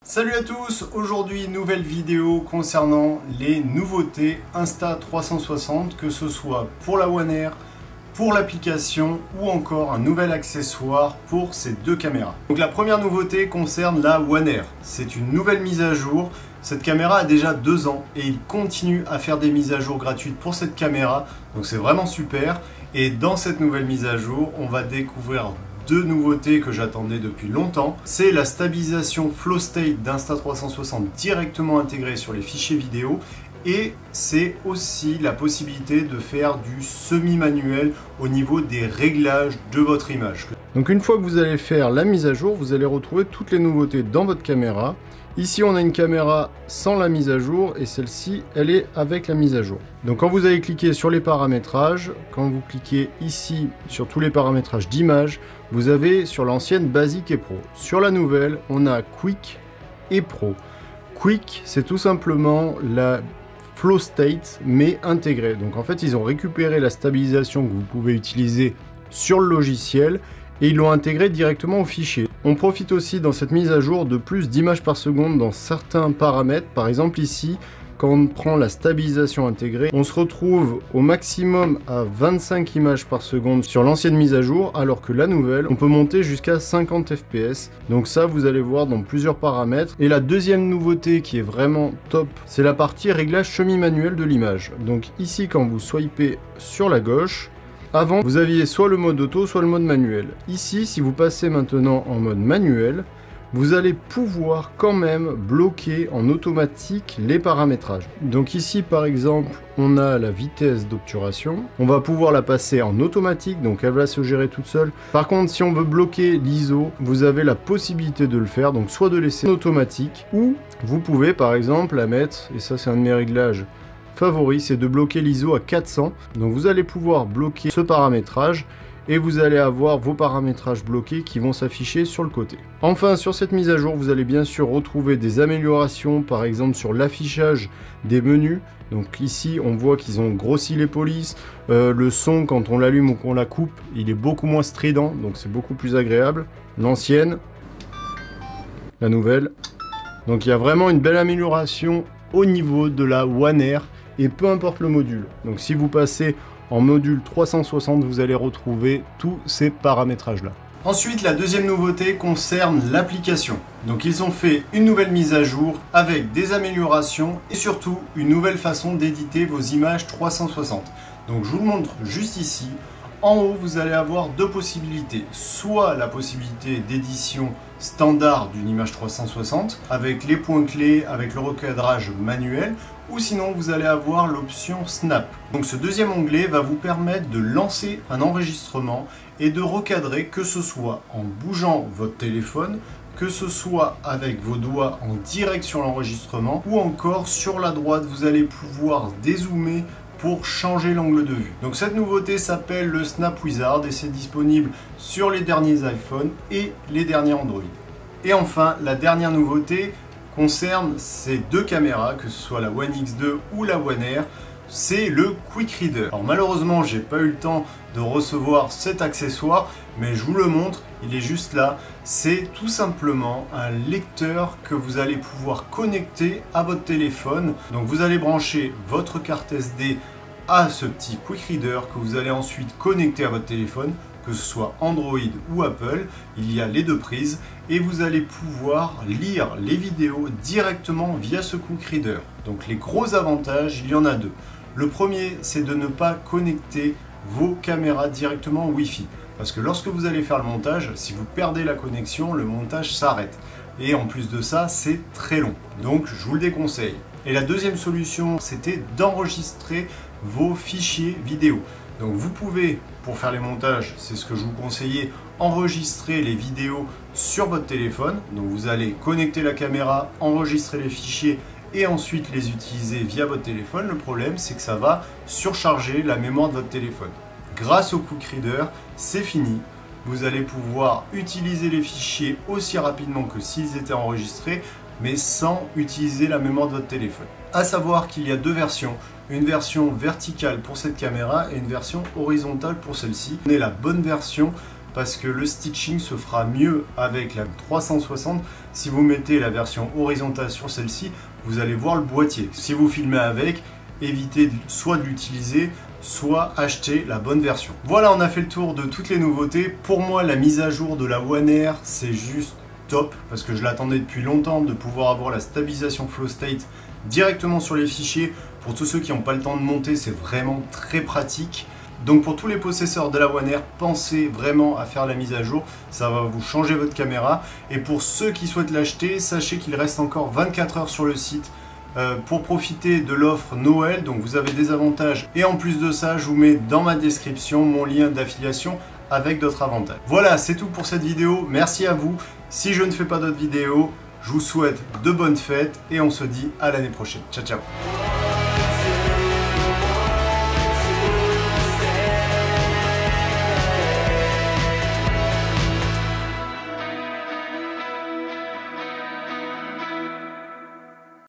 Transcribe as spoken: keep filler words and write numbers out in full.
Salut à tous, aujourd'hui nouvelle vidéo concernant les nouveautés Insta trois cent soixante, que ce soit pour la One Air, pour l'application ou encore un nouvel accessoire pour ces deux caméras. Donc la première nouveauté concerne la One Air, c'est une nouvelle mise à jour. Cette caméra a déjà deux ans et il continue à faire des mises à jour gratuites pour cette caméra, donc c'est vraiment super. Et dans cette nouvelle mise à jour, on va découvrir deux nouveautés que j'attendais depuis longtemps. C'est la stabilisation Flow State d'Insta trois cent soixante directement intégrée sur les fichiers vidéo, et c'est aussi la possibilité de faire du semi-manuel au niveau des réglages de votre image. Donc une fois que vous allez faire la mise à jour, vous allez retrouver toutes les nouveautés dans votre caméra. Ici on a une caméra sans la mise à jour et celle-ci elle est avec la mise à jour. Donc quand vous allez cliquer sur les paramétrages, quand vous cliquez ici sur tous les paramétrages d'image, vous avez sur l'ancienne Basic et Pro. Sur la nouvelle on a Quick et Pro. Quick c'est tout simplement la Flow State mais intégrée. Donc en fait ils ont récupéré la stabilisation que vous pouvez utiliser sur le logiciel et ils l'ont intégré directement au fichier. On profite aussi dans cette mise à jour de plus d'images par seconde dans certains paramètres. Par exemple ici, quand on prend la stabilisation intégrée, on se retrouve au maximum à vingt-cinq images par seconde sur l'ancienne mise à jour, alors que la nouvelle, on peut monter jusqu'à cinquante F P S. Donc ça, vous allez voir dans plusieurs paramètres. Et la deuxième nouveauté qui est vraiment top, c'est la partie réglage semi-manuel de l'image. Donc ici, quand vous swipez sur la gauche, avant, vous aviez soit le mode auto, soit le mode manuel. Ici, si vous passez maintenant en mode manuel, vous allez pouvoir quand même bloquer en automatique les paramétrages. Donc ici, par exemple, on a la vitesse d'obturation. On va pouvoir la passer en automatique, donc elle va se gérer toute seule. Par contre, si on veut bloquer l'I S O, vous avez la possibilité de le faire, donc soit de laisser en automatique, ou vous pouvez par exemple la mettre, et ça c'est un de mes réglages favori, c'est de bloquer l'I S O à quatre cents. Donc vous allez pouvoir bloquer ce paramétrage et vous allez avoir vos paramétrages bloqués qui vont s'afficher sur le côté. Enfin, sur cette mise à jour, vous allez bien sûr retrouver des améliorations, par exemple sur l'affichage des menus. Donc ici, on voit qu'ils ont grossi les polices. Euh, le son, quand on l'allume ou qu'on la coupe, il est beaucoup moins strident, donc c'est beaucoup plus agréable. L'ancienne, la nouvelle. Donc il y a vraiment une belle amélioration au niveau de la One Air, et peu importe le module. Donc si vous passez en module trois cent soixante, vous allez retrouver tous ces paramétrages là. Ensuite, la deuxième nouveauté concerne l'application. Donc ils ont fait une nouvelle mise à jour avec des améliorations et surtout une nouvelle façon d'éditer vos images trois cent soixante. Donc je vous le montre juste ici. En haut, vous allez avoir deux possibilités. Soit la possibilité d'édition standard d'une image trois cent soixante avec les points clés, avec le recadrage manuel, ou sinon vous allez avoir l'option Snap. Donc ce deuxième onglet va vous permettre de lancer un enregistrement et de recadrer, que ce soit en bougeant votre téléphone, que ce soit avec vos doigts en direct sur l'enregistrement, ou encore sur la droite, vous allez pouvoir dézoomer pour changer l'angle de vue. Donc cette nouveauté s'appelle le Snap Wizard et c'est disponible sur les derniers iPhone et les derniers Android. Et enfin, la dernière nouveauté concerne ces deux caméras, que ce soit la One X deux ou la One Air, c'est le Quick Reader. Alors malheureusement, j'ai pas eu le temps de recevoir cet accessoire, mais je vous le montre, il est juste là. C'est tout simplement un lecteur que vous allez pouvoir connecter à votre téléphone. Donc vous allez brancher votre carte S D à ce petit Quick Reader que vous allez ensuite connecter à votre téléphone, que ce soit Android ou Apple, il y a les deux prises, et vous allez pouvoir lire les vidéos directement via ce Quick Reader. Donc les gros avantages, il y en a deux. Le premier, c'est de ne pas connecter vos caméras directement au Wi-Fi. Parce que lorsque vous allez faire le montage, si vous perdez la connexion, le montage s'arrête. Et en plus de ça, c'est très long. Donc je vous le déconseille. Et la deuxième solution, c'était d'enregistrer vos fichiers vidéo. Donc vous pouvez, pour faire les montages, c'est ce que je vous conseillais, enregistrer les vidéos sur votre téléphone. Donc vous allez connecter la caméra, enregistrer les fichiers et ensuite les utiliser via votre téléphone. Le problème, c'est que ça va surcharger la mémoire de votre téléphone. Grâce au Quick Reader, c'est fini. Vous allez pouvoir utiliser les fichiers aussi rapidement que s'ils étaient enregistrés, mais sans utiliser la mémoire de votre téléphone. À savoir qu'il y a deux versions, une version verticale pour cette caméra et une version horizontale pour celle-ci. Prenez la bonne version parce que le stitching se fera mieux avec la trois cent soixante. Si vous mettez la version horizontale sur celle-ci, vous allez voir le boîtier. Si vous filmez avec, évitez soit de l'utiliser, soit acheter la bonne version. Voilà, on a fait le tour de toutes les nouveautés. Pour moi, la mise à jour de la One Air, c'est juste top, parce que je l'attendais depuis longtemps de pouvoir avoir la stabilisation flow state directement sur les fichiers. Pour tous ceux qui n'ont pas le temps de monter, c'est vraiment très pratique. Donc pour tous les possesseurs de la One Air, pensez vraiment à faire la mise à jour, ça va vous changer votre caméra. Et pour ceux qui souhaitent l'acheter, sachez qu'il reste encore vingt-quatre heures sur le site euh, pour profiter de l'offre Noël. Donc vous avez des avantages et en plus de ça, je vous mets dans ma description mon lien d'affiliation avec d'autres avantages. Voilà, c'est tout pour cette vidéo, merci à vous. Si je ne fais pas d'autres vidéos, je vous souhaite de bonnes fêtes et on se dit à l'année prochaine. Ciao, ciao.